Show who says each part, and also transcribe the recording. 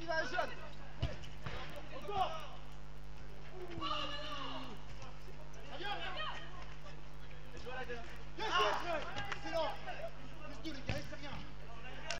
Speaker 1: y va, jeune. Encore. Excellent. Plus deux, les gars, c'est rien.